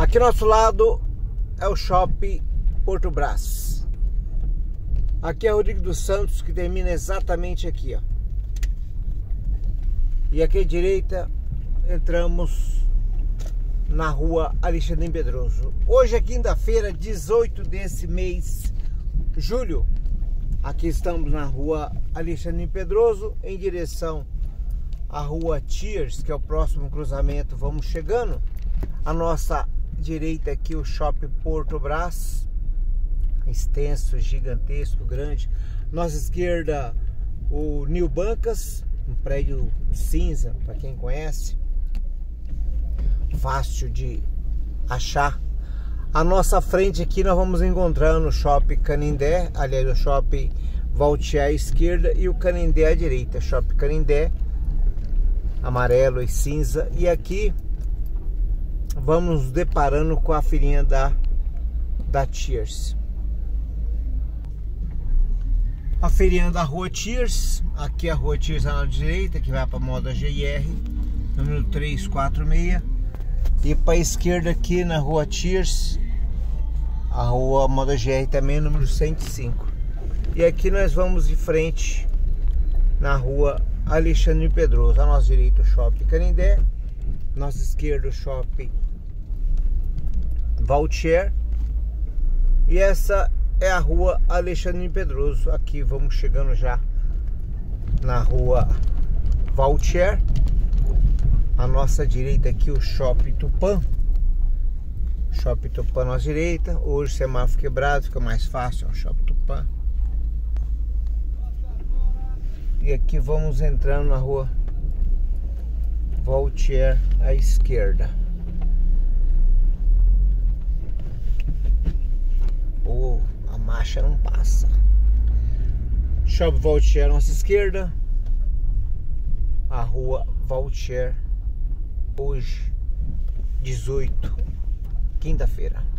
Aqui ao nosso lado é o Shopping Porto Brás. Aqui é Rodrigo dos Santos, que termina exatamente aqui, ó. E aqui à direita entramos na rua Alexandre Pedroso. Hoje é quinta-feira, 18 desse mês, julho. Aqui estamos na rua Alexandre Pedroso, em direção à rua Tiers, que é o próximo cruzamento. Vamos chegando. A nossa direita aqui o Shopping Porto Brás, extenso, gigantesco, grande. Nossa esquerda o New Bancas, um prédio cinza, para quem conhece, fácil de achar. A nossa frente aqui nós vamos encontrando o Shopping Canindé, aliás o Shopping Vautier à esquerda e o Canindé à direita. Shopping Canindé, amarelo e cinza. E aqui vamos nos deparando com a feirinha da Tiers. A feirinha da rua Tiers. Aqui a rua Tiers à direita, que vai para a Moda GR, número 346. E para a esquerda aqui na rua Tiers, a rua Moda GR também, número 105. E aqui nós vamos de frente na rua Alexandre Pedroso. À nossa direita o Shopping Canindé, nossa esquerda o Shopping Vautier. E essa é a rua Alexandre Pedroso. Aqui vamos chegando já na rua Vautier. À nossa direita aqui o Shopping Tupã. Shopping Tupã à nossa direita. Hoje semáforo quebrado, fica mais fácil, é o Shopping Tupã. E aqui vamos entrando na rua Vautier à esquerda. Oh, a marcha não passa. Shopping Vautier à nossa esquerda. A rua Vautier. Hoje, 18, quinta-feira.